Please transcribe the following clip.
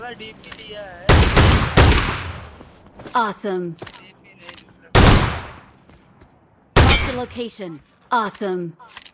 साला डीपी लिया है। Awesome. डीपी ले लूंगा। Marked a location. Awesome.